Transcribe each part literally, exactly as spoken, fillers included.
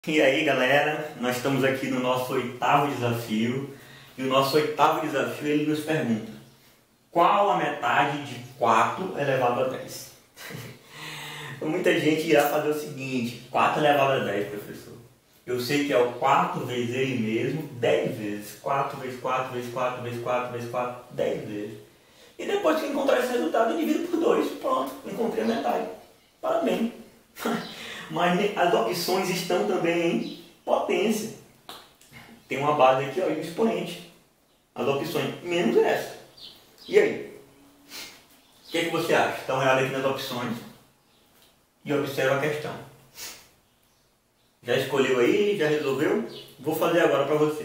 E aí galera, nós estamos aqui no nosso oitavo desafio e o nosso oitavo desafio ele nos pergunta: qual a metade de quatro elevado a dez? Muita gente irá fazer o seguinte: quatro elevado a dez, professor. Eu sei que é o quatro vezes ele mesmo, dez vezes. quatro vezes quatro vezes quatro vezes quatro vezes quatro, dez vezes. E depois que encontrar esse resultado, eu divido por dois. Pronto, encontrei a metade. Parabéns. Mas as opções estão também em potência. Tem uma base aqui, ó, e um expoente. As opções menos essa. E aí? O que, é que você acha? Dá uma olhada aqui nas opções e observa a questão. Já escolheu aí? Já resolveu? Vou fazer agora para você.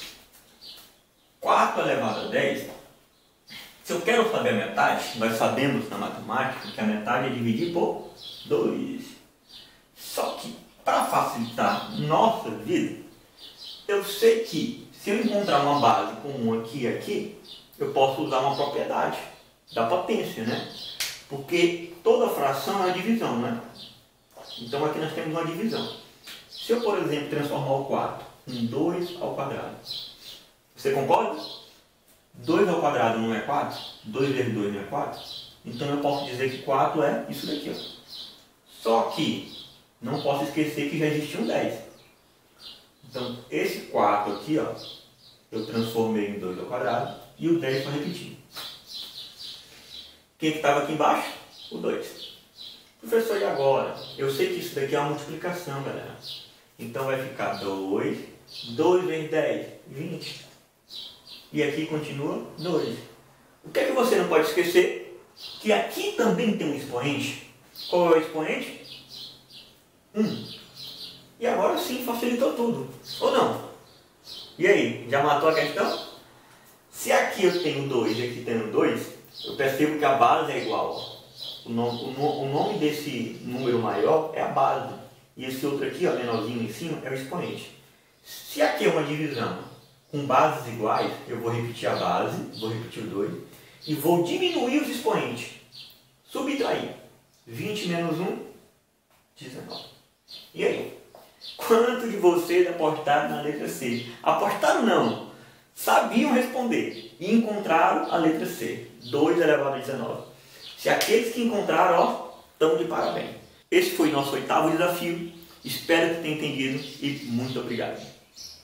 quatro elevado a dez. Se eu quero saber a metade, nós sabemos na matemática que a metade é dividir por dois. Só que, para facilitar nossa vida, eu sei que se eu encontrar uma base comum aqui e aqui, eu posso usar uma propriedade da potência, né? Porque toda fração é uma divisão, né? Então aqui nós temos uma divisão. Se eu, por exemplo, transformar o quatro em dois ao quadrado, você concorda? dois ao quadrado não é quatro? dois vezes dois não é quatro? Então eu posso dizer que quatro é isso daqui, ó. Só que não posso esquecer que já existia um dez. Então, esse quatro aqui, ó, eu transformei em dois ao quadrado e o dez foi repetido. Quem que estava aqui embaixo? O dois. Professor, e agora? Eu sei que isso daqui é uma multiplicação, galera. Então vai ficar dois. dois vezes dez, vinte. E aqui continua dois. O que é que você não pode esquecer? Que aqui também tem um expoente. Qual é o expoente? um. E agora sim facilitou tudo. Ou não? E aí? Já matou a questão? Se aqui eu tenho dois e aqui tenho dois, eu percebo que a base é igual. O nome, o, no, o nome desse número maior é a base. E esse outro aqui, ó, menorzinho em cima, é o expoente. Se aqui é uma divisão com bases iguais, eu vou repetir a base, vou repetir o dois, e vou diminuir os expoentes. Subtrair. vinte menos um, dezenove. E aí? Quanto de vocês apostaram na letra C? Apostaram não. Sabiam responder. E encontraram a letra C. dois elevado a dezenove. Se aqueles que encontraram, ó, estão de parabéns. Esse foi o nosso oitavo desafio. Espero que tenham entendido e muito obrigado.